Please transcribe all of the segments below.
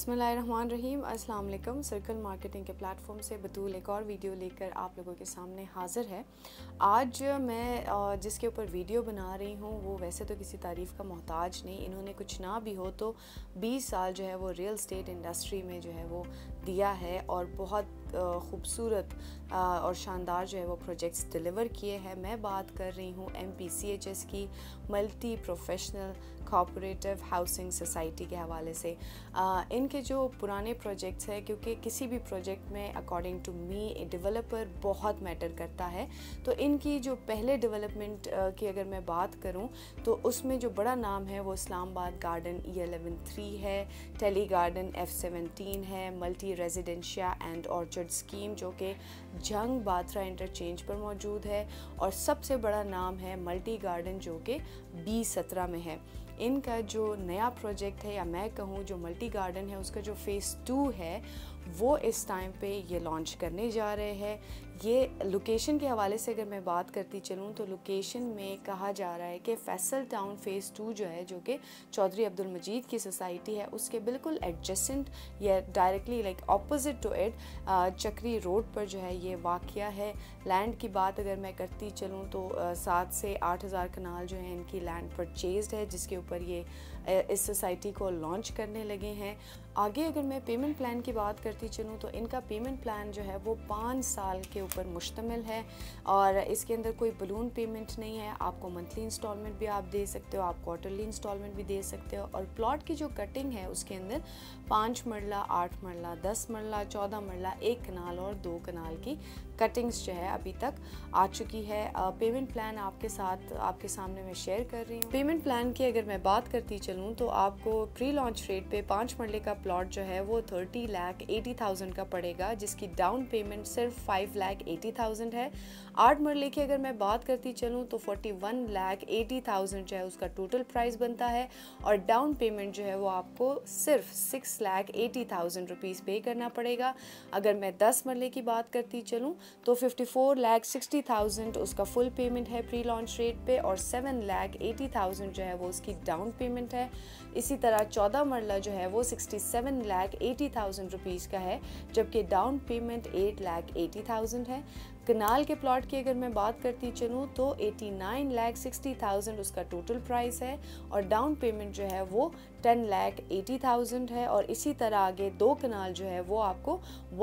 बिस्मिल्लाहिर्रहमानिर्रहीम। अस्सलाम वालेकुम। सर्कल मार्केटिंग के प्लेटफॉर्म से बतूल एक और वीडियो लेकर आप लोगों के सामने हाज़िर है। आज मैं जिसके ऊपर वीडियो बना रही हूँ वो वैसे तो किसी तारीफ़ का मोहताज नहीं, इन्होंने कुछ ना भी हो तो 20 साल जो है वो रियल एस्टेट इंडस्ट्री में जो है वो दिया है और बहुत ख़ूबसूरत और शानदार जो है वो प्रोजेक्ट्स डिलीवर किए हैं। मैं बात कर रही हूँ MPCHS की, multi professional cooperative housing society के हवाले से। इनके जो पुराने प्रोजेक्ट्स हैं, क्योंकि किसी भी प्रोजेक्ट में अकॉर्डिंग टू मी डेवलपर बहुत मैटर करता है, तो इनकी जो पहले डेवलपमेंट की अगर मैं बात करूं तो उसमें जो बड़ा नाम है वो इस्लामाबाद गार्डन E11-3 है, टेली गार्डन F17 है, multi residential and orchard scheme जो कि जंग बात्रा इंटरचेंज पर मौजूद है, और सबसे बड़ा नाम है मल्टी गार्डन जो कि B17 में है। इनका जो नया प्रोजेक्ट है, या मैं कहूँ जो मल्टी गार्डन है, उसका जो फ़ेज़ 2 है वो इस टाइम पे ये लॉन्च करने जा रहे हैं। ये लोकेशन के हवाले से अगर मैं बात करती चलूँ तो लोकेशन में कहा जा रहा है कि फैसल टाउन फ़ेज़ 2 जो है, जो कि चौधरी अब्दुल मजीद की सोसाइटी है, उसके बिल्कुल एडजेसेंट या directly like opposite to it Chakri road पर जो है ये वाक़या है। लैंड की बात अगर मैं करती चलूँ तो 7 से 8 हज़ार कनाल जो है इनकी लैंड परचेज्ड है, जिसके ऊपर ये इस सोसाइटी को लॉन्च करने लगे हैं। आगे अगर मैं पेमेंट प्लान की बात करती चलूँ तो इनका पेमेंट प्लान जो है वो 5 साल के ऊपर मुश्तमिल है, और इसके अंदर कोई बलून पेमेंट नहीं है। आपको मंथली इंस्टॉलमेंट भी आप दे सकते हो, आप क्वार्टरली इंस्टॉलमेंट भी दे सकते हो, और प्लॉट की जो कटिंग है उसके अंदर 5 मरला, 8 मरला, 10 मरला, 14 मरला, 1 कनाल और 2 कनाल की कटिंग्स जो है अभी तक आ चुकी है। पेमेंट प्लान आपके साथ आपके सामने मैं शेयर कर रही हूँ। पेमेंट प्लान की अगर मैं बात करती चलूँ तो आपको प्री लॉन्च रेट पे 5 मरले का प्लॉट जो है वो 30,80,000 का पड़ेगा, जिसकी डाउन पेमेंट सिर्फ 5,80,000 है। 8 मरले की अगर मैं बात करती चलूँ तो 41,80,000 जो है उसका टोटल प्राइस बनता है, और डाउन पेमेंट जो है वो आपको सिर्फ 6,80,000 रुपीज़ पे करना पड़ेगा। अगर मैं 10 मरले की बात करती चलूँ तो 54,60,000 उसका फुल पेमेंट है प्री लॉन्च रेट पे, और 7,80,000 जो है वो उसकी डाउन पेमेंट है। इसी तरह 14 मरला जो है वो 67,80,000 रुपीज़ का है, जबकि डाउन पेमेंट 8,80,000 है। कनाल के प्लॉट की अगर मैं बात करती चलूँ तो 89,60,000 उसका टोटल प्राइस है, और डाउन पेमेंट जो है वो 10,80,000 है। और इसी तरह आगे 2 कनाल जो है वो आपको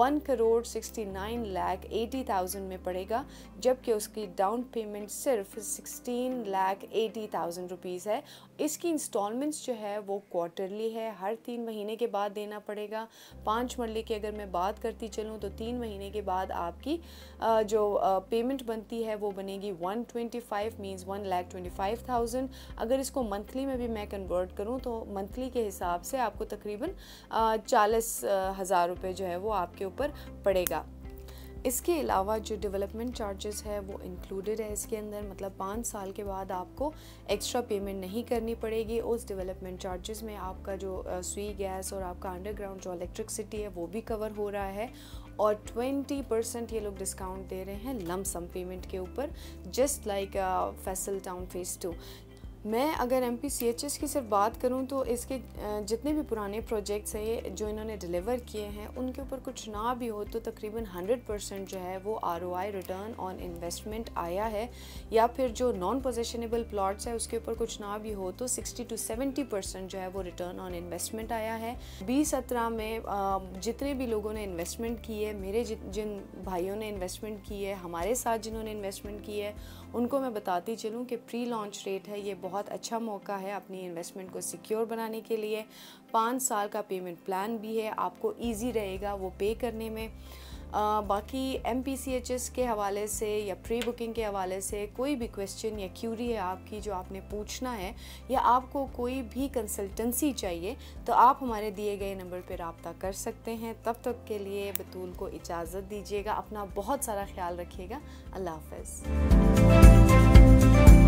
1,69,80,000 में पड़ेगा, जबकि उसकी डाउन पेमेंट सिर्फ 16,80,000 रुपीज़ है। इसकी इंस्टॉलमेंट्स जो है वो क्वार्टरली है, हर 3 महीने के बाद देना पड़ेगा। 5 मरले की अगर मैं बात करती चलूँ तो 3 महीने के बाद आपकी जो पेमेंट बनती है वो बनेगी 125 मींस 1,25,000। अगर इसको मंथली में भी मैं कन्वर्ट करूँ तो मंथली के हिसाब से आपको तकरीबन 40,000 रुपये जो है वो आपके ऊपर पड़ेगा। इसके अलावा जो डेवलपमेंट चार्जेस है वो इंक्लूडेड है इसके अंदर, मतलब 5 साल के बाद आपको एक्स्ट्रा पेमेंट नहीं करनी पड़ेगी। उस डेवलपमेंट चार्जेस में आपका जो सुई गैस और आपका अंडरग्राउंड जो इलेक्ट्रिसिटी है वो भी कवर हो रहा है, और 20% ये लोग डिस्काउंट दे रहे हैं लमसम पेमेंट के ऊपर, just like Faisal town phase 2। मैं अगर MPCHS की सिर्फ बात करूं तो इसके जितने भी पुराने प्रोजेक्ट्स हैं जो इन्होंने डिलीवर किए हैं उनके ऊपर कुछ ना भी हो तो तकरीबन 100% जो है वो ROI रिटर्न ऑन इन्वेस्टमेंट आया है, या फिर जो नॉन पोजेशनेबल प्लॉट्स है उसके ऊपर कुछ ना भी हो तो 60 to 70% जो है वो रिटर्न ऑन इन्वेस्टमेंट आया है। 2017 में जितने भी लोगों ने इन्वेस्टमेंट की है, मेरे जिन भाइयों ने इन्वेस्टमेंट की है, हमारे साथ जिन्होंने इन्वेस्टमेंट की है, उनको मैं बताती चलूँ कि प्री लॉन्च रेट है, ये बहुत अच्छा मौका है अपनी इन्वेस्टमेंट को सिक्योर बनाने के लिए। 5 साल का पेमेंट प्लान भी है, आपको इजी रहेगा वो पे करने में। बाकी MPCHS के हवाले से या प्री बुकिंग के हवाले से कोई भी क्वेश्चन या क्यूरी है आपकी जो आपने पूछना है, या आपको कोई भी कंसल्टेंसी चाहिए, तो आप हमारे दिए गए नंबर पर रब्ता कर सकते हैं। तब तक के लिए बतूल को इजाज़त दीजिएगा, अपना बहुत सारा ख्याल रखिएगा। अल्लाह हाफ़िज़।